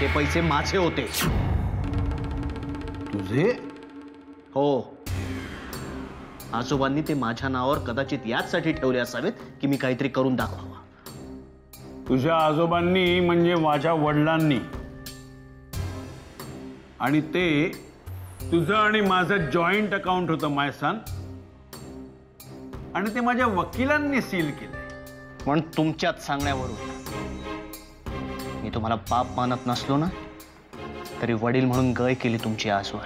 ते पैसे माझे होते. तुझे? हो. आजोबांनी ते माझ्या नावावर कदाचित याचसाठी ठेवले असावेत की मी काहीतरी करून दाखवावं. तुझ्या आजोबांनी म्हणजे माझ्या वडिलांनी. आणि ते तुझं आणि माझं जॉईंट अकाउंट होतं माय सन. आणि ते माझ्या वकिलांनी सील केलंय. पण तुमच्याच सांगण्यावरून मी तुम्हाला बाप मानत नसलो ना तरी वडील म्हणून गय केली तुमची आजवर.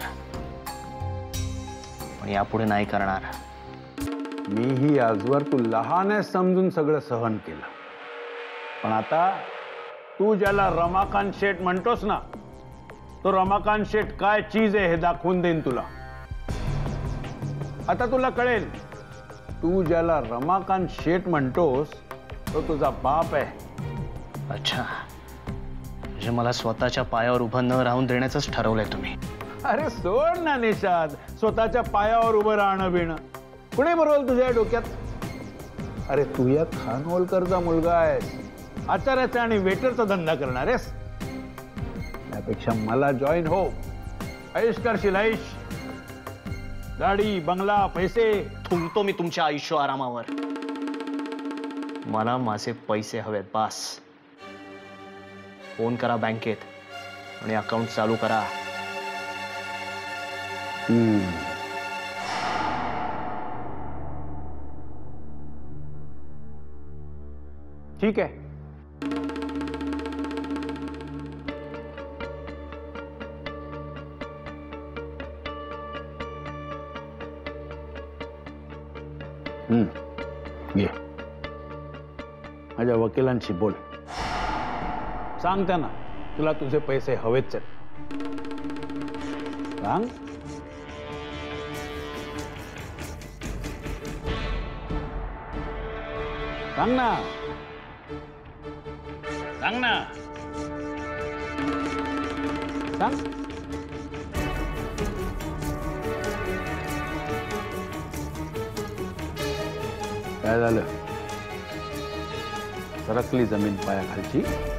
पण यापुढे नाही करणार. मी ही आजवर तू लहान आहे समजून सगळं सहन केलं. पण आता तू ज्याला रमाकांत शेठ म्हणतोस ना तो रमाकांत शेठ काय चीज आहे हे दाखवून देईन तुला. आता तुला कळेल. तू ज्याला रमाकांत शेठ म्हणतोस तो तुझा बाप आहे. अच्छा, म्हणजे मला स्वतःच्या पायावर उभं न राहून देण्याचंच ठरवलंय तुम्ही. अरे सोड ना निषाद, स्वतःच्या पायावर उभं राहणं बिणं कुणी बरोबर तुझ्या डोक्यात. अरे तू या खानोलकरचा मुलगा आहेस. आचार्याचा आणि वेटरचा धंदा करणार आहेस. त्यापेक्षा मला जॉईन हो. ऐश करशील ऐश. गाडी बंगला पैसे. थुंकतो मी तुमच्या आयुष्य आरामावर. मला माझे पैसे हवेत बास. फोन करा बँकेत आणि अकाउंट चालू करा. ठीक आहे. ये माझ्या वकिलांशी बोल. सांग त्यांना तुला तुझे पैसे हवेच आहेत. सांग. सांग ना. सांग ना. सांग. काय झालं? सरकली जमीन पायाखालची.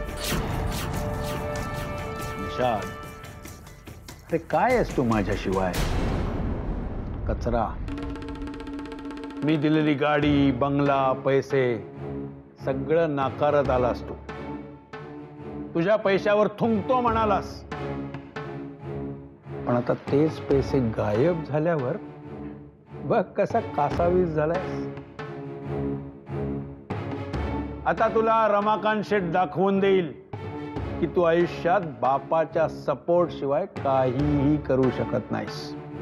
निषाद, अरे काय आहेस तू माझ्याशिवाय? कचरा. मी दिलेली गाडी बंगला पैसे सगळं नाकारत आलास तू. तुझ्या पैशावर थुंकतो म्हणालास. पण आता तेच पैसे गायब झाल्यावर बघ कसा कासावीस झालायस. आता तुला रमाकांत शेठ दाखवून देईल की तू आयुष्यात बापाच्या सपोर्ट शिवाय काहीही करू शकत नाहीस.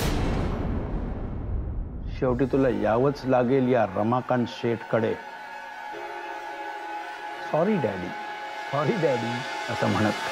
शेवटी तुला यावंच लागेल या रमाकांत शेठ कडे. सॉरी डॅडी, सॉरी डॅडी असं म्हणत.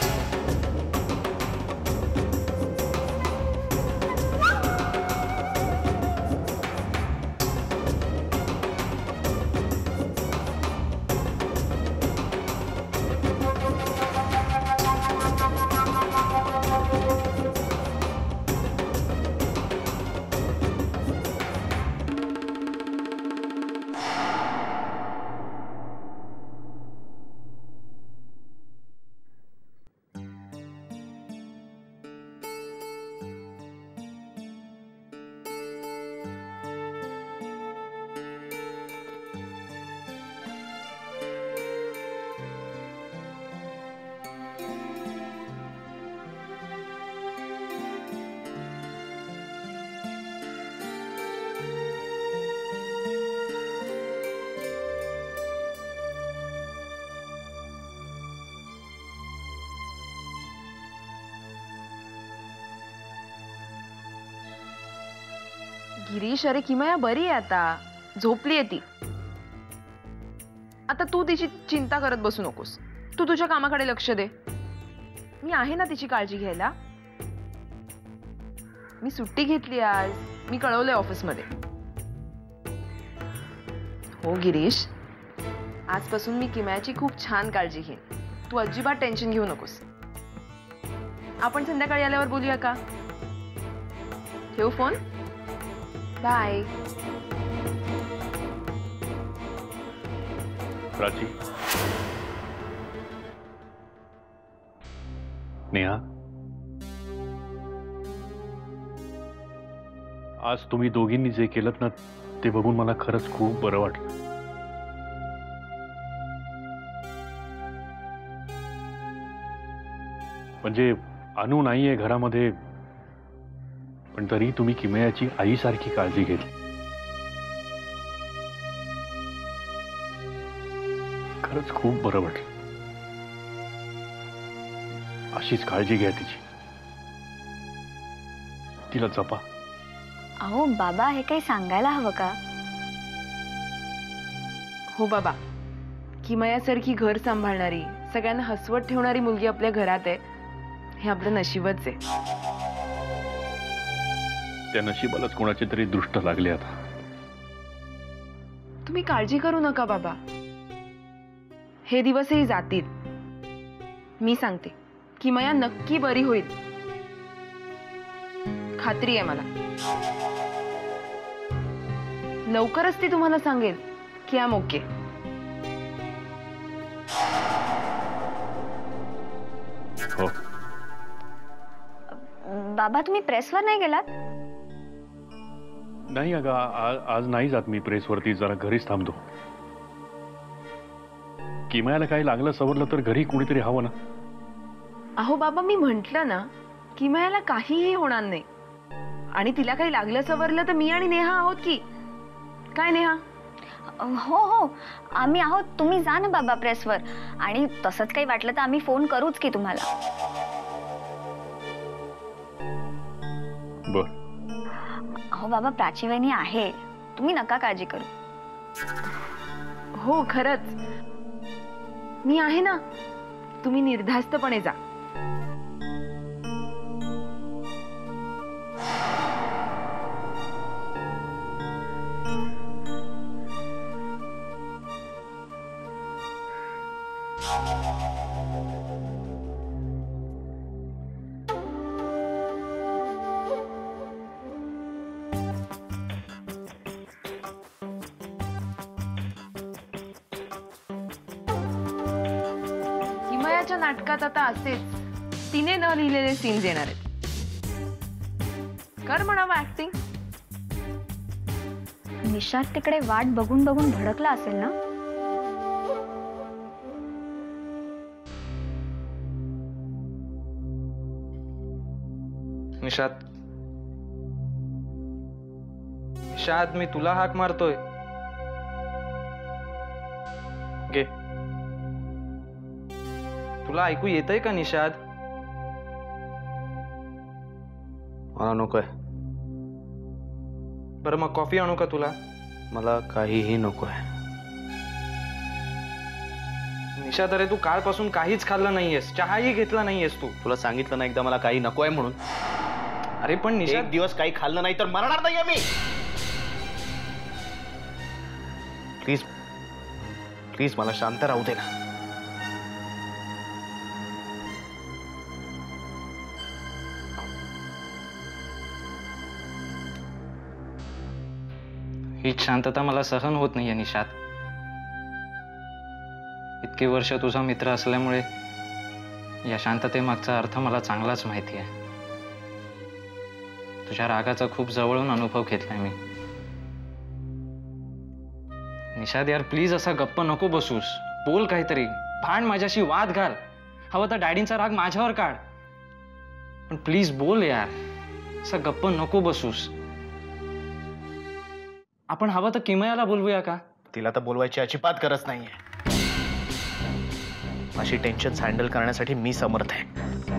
गिरीश, अरे किमया बरी आहे आता. झोपली आहे ती. आता तू तिची चिंता करत बसू नकोस. तू तुझ्या कामाकडे लक्ष दे. मी आहे ना तिची काळजी घ्यायला. मी सुट्टी घेतली आज. मी कळवलंय ऑफिसमध्ये. हो गिरीश, आजपासून मी किमयाची खूप छान काळजी घेईन. तू अजिबात टेन्शन घेऊ नकोस. आपण संध्याकाळी आल्यावर बोलूया का? ठेव फोन. बाय. प्राची, नेहा, आज तुम्ही दोघींनी जे केलं ना ते बघून मला खरंच खूप बरं वाटलं. म्हणजे अनु नाहीये घरामध्ये, पण तरी तुम्ही किमयाची आईसारखी काळजी घेतली. खरंच खूप बरं वाटलं. अशीच काळजी घ्या तिची, तिला जपा. अहो बाबा, हे काही सांगायला हवं का? हो बाबा, किमयासारखी घर सांभाळणारी, सगळ्यांना हसवत ठेवणारी मुलगी आपल्या घरात आहे, हे आपलं नशीबच आहे. त्या नशिबालाच कोणाचे तरी दृष्ट लागले आता. तुम्ही काळजी करू नका बाबा, हे दिवसही जातील. मी सांगते, किमया नक्की बरी होईल, खात्री आहे मला. लवकरच ती तुम्हाला सांगेल की आम ओके. हो. बाबा, तुम्ही प्रेसवर नाही गेलात? नाही अगं, आज नाही जात मी प्रेसवरती, जरा घरीच थांबतो. किमयाला काही लागलं सवरलं तर घरी कुणीतरी हवं ना. अहो बाबा, मी म्हंटल ना, किमयाला काहीही होणार नाही, आणि तिला काही लागलं सवरलं तर मी आणि नेहा आहोत की. काय नेहा? हो हो, आम्ही आहोत. तुम्ही जा ना बाबा प्रेसवर, आणि तसंच काही वाटलं तर आम्ही फोन करूच की तुम्हाला. बर. अहो बाबा, प्राची वहिनी आहे, तुम्ही नका काळजी करू. हो खरंच, मी आहे ना, तुम्ही निर्धास्तपणे जा. किमयाच्या नाटकात आता असेच तिने न लिहिलेले सीन्स येणार आहेत. कर म्हणावं ऍक्टिंग. निशात तिकडे वाट बघून बघून भडकला असेल ना. निशात, निशात, मी तुला हाक मारतोय. गे. तुला ऐकू येतंय का निशात? मला नकोय. बरं मग कॉफी आणू का तुला? मला काहीही नकोय. निशात, अरे तू कालपासून काहीच खाल्लं नाहीयेस, चहाही घेतला नाहीयेस तू. तुला सांगितलं ना एकदा मला काही नकोय म्हणून. अरे पण निशात, एक दिवस काही खाल्लं नाही तर मरणार नाहीये मी. प्लीज प्लीज मला शांत राहू दे ना. ही शांतता मला सहन होत नाहीये निशात. इतके वर्ष तुझा मित्र असल्यामुळे या शांततेमागचा अर्थ मला चांगलाच माहिती आहे. तुझ्या रागाचा खूप जवळून अनुभव घेतलाय मी. निशाद यार, प्लीज असा गप्प नको बसूस. बोल काहीतरी, भांड माझ्याशी, वाद घाल. हवं तर डॅडींचा राग माझ्यावर काढ, पण प्लीज बोल यार. असा गप्प नको बसूस. आपण हवं तर किमयाला बोलवूया का? तिला तर बोलवायची अजिबात गरज नाहीये. अशी टेन्शन हँडल करण्यासाठी मी समर्थ आहे.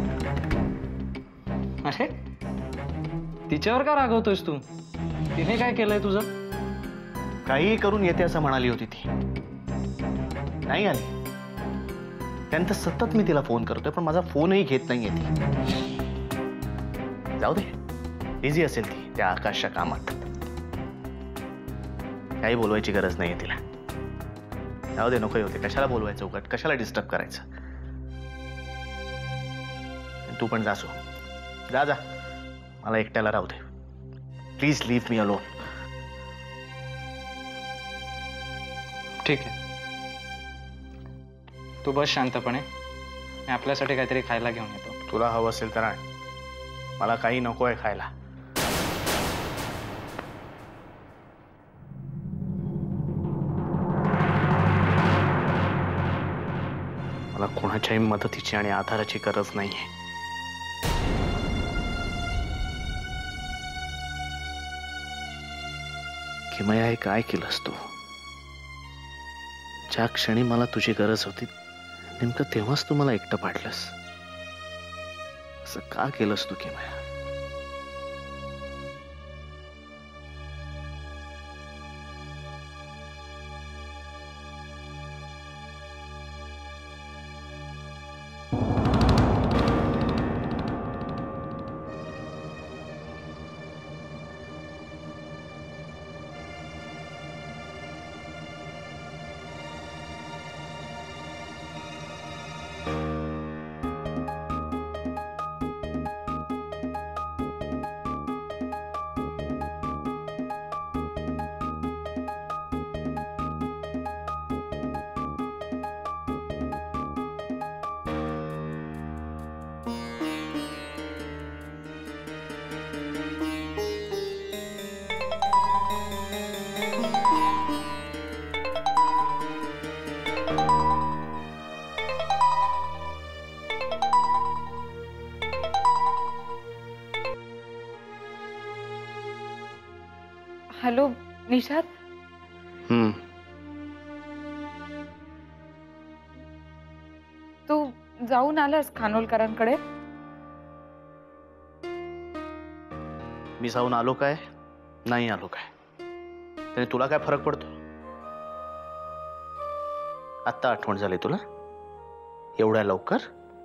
अरे तिच्यावर का रागवतोयस तू? तिने काय केलंय तुझं? काहीही करून येते असं म्हणाली होती ती. नाही आली. त्यानंतर सतत मी तिला फोन करतोय, पण माझा फोनही घेत नाहीये ती. जाऊ दे, बिझी असेल ती त्या आकाशच्या कामात. काही बोलवायची गरज नाहीये तिला. जाऊ दे, नको होते. कशाला बोलवायचं उगाच, कशाला डिस्टर्ब करायचं. तू पण जा. जा जा, मला एकट्याला राहू दे. Please leave me alone. ठीक आहे, तू बस शांतपणे. मी आपल्यासाठी काहीतरी खायला घेऊन येतो. तुला हवं असेल तर आण, मला काही नको आहे खायला. मला कोणाच्याही मदतीची आणि आधाराची गरज नाहीये. किमया, हे काय केलंस तू? ज्या क्षणी मला तुझी गरज होती नेमकं तेव्हाच तू मला एकटं पाडलंस. असं का केलंस तू किमया? हॅलो निशाद. तू जाऊन आलास खानोलकरांकडे? मी जाऊन आलो काय नाही आलो काय त्याने तुला काय फरक पडतो? आत्ता आठवण झाली तुला एवढ्या लवकर?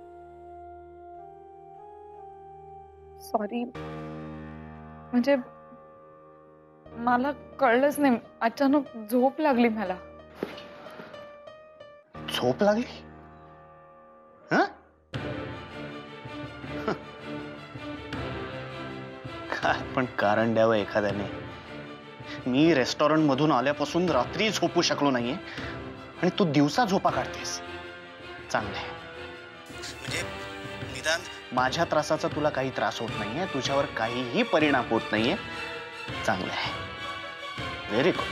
सॉरी, म्हणजे मला कळलंच नाही, अचानक झोप लागली मला. झोप लागली? हं? काय पण कारण द्यावं एखाद्याने. मी रेस्टॉरंट मधून आल्यापासून रात्री झोपू शकलो नाहीये आणि तू दिवसा झोपा काढतेस. चांगले म्हणजे निदान माझ्या त्रासाचा तुला काही त्रास होत नाहीये, तुझ्यावर काहीही परिणाम होत नाहीये. चांगले आहे, व्हेरी गुड.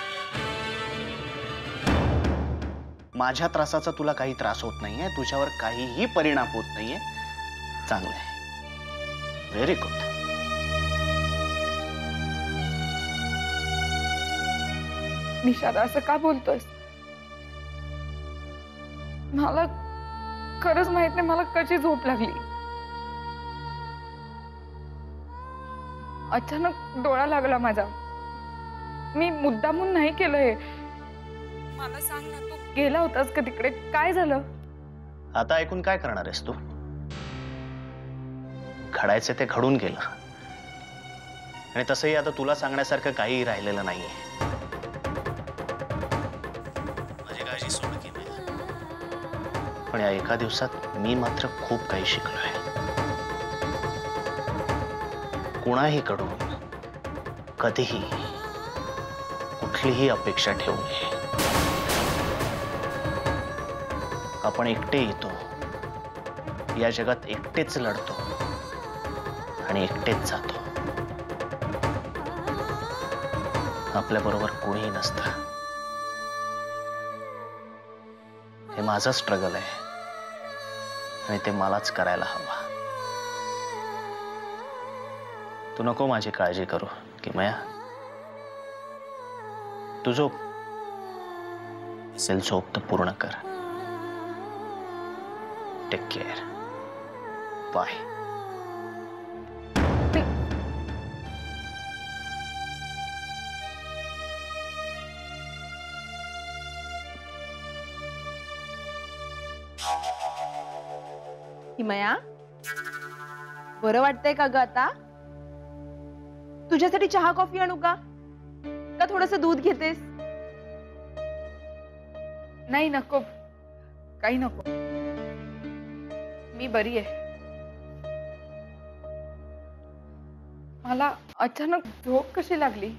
माझ्या त्रासाचा तुला काही त्रास होत नाहीये, तुझ्यावर काहीही परिणाम होत नाहीये. चांगले आहे, व्हेरी गुड. निशाद, असं का बोलतोयस? मला खरंच माहित नाही मला कशी झोप लागली. अचानक डोळा लागला माझा. मी मुद्दामून नाही केलं हे. मला सांग ना, तू गेला होतास का तिकडे? काय झालं? आता ऐकून काय करणार आहेस तू? घडायचे ते घडून गेलं आणि तसंही आता तुला सांगण्यासारखं काही राहिलेलं नाहीये. माझी काळजी सोड की नाही, पण या एका दिवसात मी मात्र खूप काही शिकलोय. कुणाही कडून कधीही कुठलीही अपेक्षा ठेवू नये. आपण एकटे येतो, या जगात एकटेच लढतो आणि एकटेच जातो. आपल्या बरोबर कोणीही नसतं. हे माझं स्ट्रगल आहे आणि ते मलाच करायला हवं. तू नको माझी काळजी करू किमया. तू झोप, असेल झोप तर पूर्ण कर. Take care, bye. हिमया, बरं वाटतंय का ग आता? तुझ्यासाठी चहा कॉफी आणू का? का थोडस दूध घेतेस? नाही नको, काही नको, मी बरी आहे. मला अचानक झोप कशी लागली?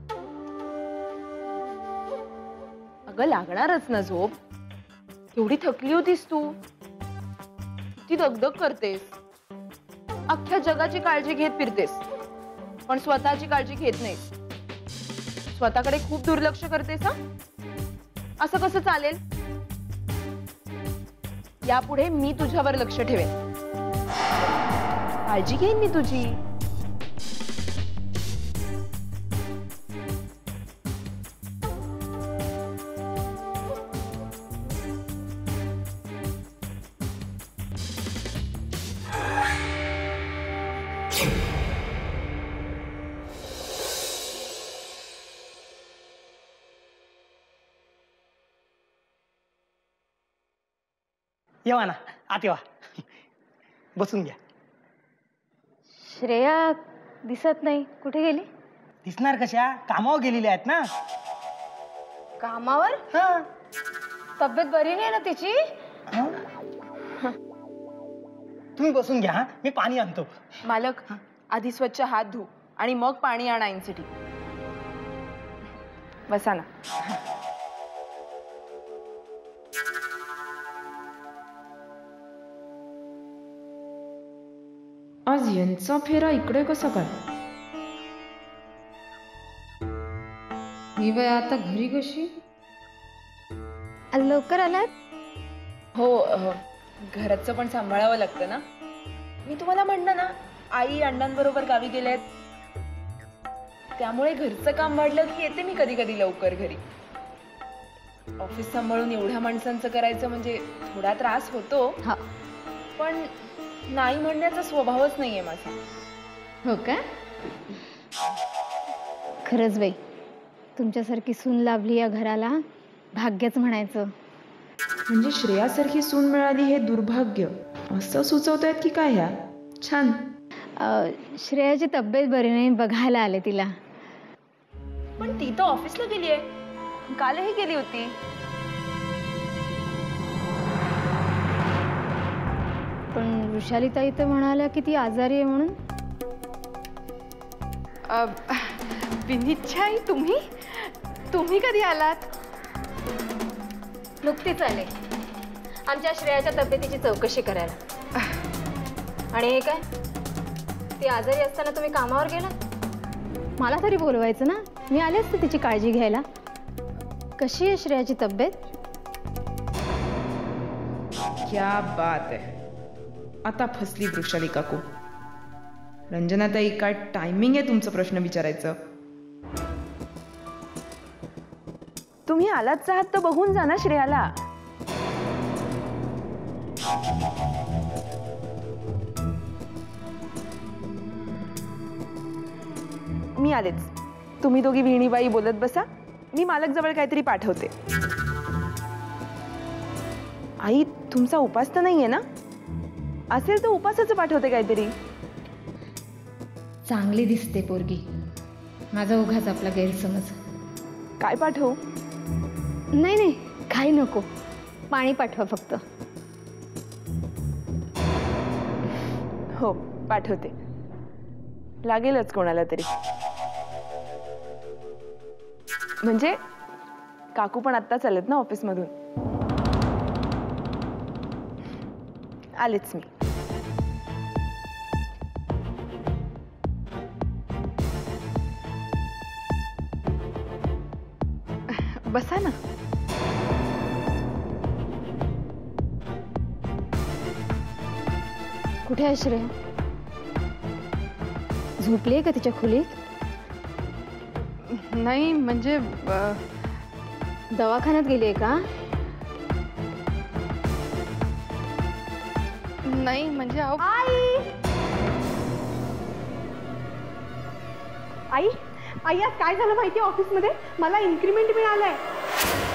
अगं लागणारच ना झोप. एवढी थकली होतीस तू, ती दगदग करतेस. अख्ख्या जगाची काळजी घेत फिरतेस पण स्वतःची काळजी घेत नाहीस. स्वतःकडे खूप दुर्लक्ष करतेस. हा असं कसं चालेल? यापुढे मी तुझ्यावर लक्ष ठेवेन. काळजी घेईन मी तुझी. येवा ना, आत येवा. बसून घ्या. श्रेया दिसत नाही, कुठे गेली? दिसणार कशा, कामावर गेलेल्या आहेत ना. कामावर? हा. तब्येत बरी नाही ना तिची? तुम्ही बसून घ्या. हा, मी पाणी आणतो. मालक, आधी स्वच्छ हात धु आणि मग पाणी आणा आईंसाठी. बसा ना. आज यांचा फेरा इकडे कसा काय? ही बाई आता घरी कशी? लवकर आलात? हो, घराचं पण सांभाळावं लागतं ना. मी तुम्हाला म्हणलं ना, आई अण्णांबरोबर गावी गेलेत, त्यामुळे घरचं काम वाढलं की येते मी कधी कधी लवकर घरी. ऑफिस सांभाळून एवढ्या माणसांचं करायचं म्हणजे थोडा त्रास होतो. हा, पण नाही म्हणण्याचा स्वभावच नाहीये माझा. हो का? खरंच बाई, तुमच्यासारखी सून लाभली या घराला, भाग्यच म्हणायचं. म्हणजे श्रेयासारखी सून मिळाली हे दुर्भाग्य असं सुचवतायत की काय? ह्या छान. श्रेयाची तब्येत बरी नाही, बघायला आले तिला. पण ती तर ऑफिसला गेली आहे, कालही गेली होती. पण वृषालीताई तर म्हणाल्या की ती आजारी आहे म्हणून. विनिच्छाई, तुम्ही कधी आलात? नुकतीच आले आमच्या श्रेयाच्या तब्येतीची चौकशी करायला. आणि हे काय, ती आजारी असताना तुम्ही कामावर गेलात? मला तरी बोलवायचं ना, मी आले असते तिची काळजी घ्यायला. कशी आहे श्रेयाची तब्येत? क्या बात आहे. आता फसली वृषाली काकू. रंजनाताई, काय टायमिंग आहे तुमचं प्रश्न विचारायचं? तुम्ही आलाच आहात तर बघून जा ना श्रेयाला. मी आलेच. तुम्ही दोघी विहिणीबाई बोलत बसा, मी मालक जवळ काहीतरी पाठवते. आई, तुमचा उपास तर नाहीये ना? असेल तर उपासाचं पाठवते काहीतरी. चांगली दिसते पोरगी, माझा उगाच आपला गैरसमज. काय पाठवू? नाही नाही, काही नको, पाणी पाठवा फक्त. हो, पाठवते. लागेलच कोणाला तरी. म्हणजे काकू पण आत्ताच आलेत ना ऑफिसमधून. आलेच मी. बसा ना. कुठे आहे श्रेया? झोपली आहे का तिच्या खोलीत? नाही म्हणजे दवाखान्यात गेली आहे का? नाही म्हणजे आई आई आई आज काय झालं माहिती? ऑफिसमध्ये मला इन्क्रीमेंट मिळालाय.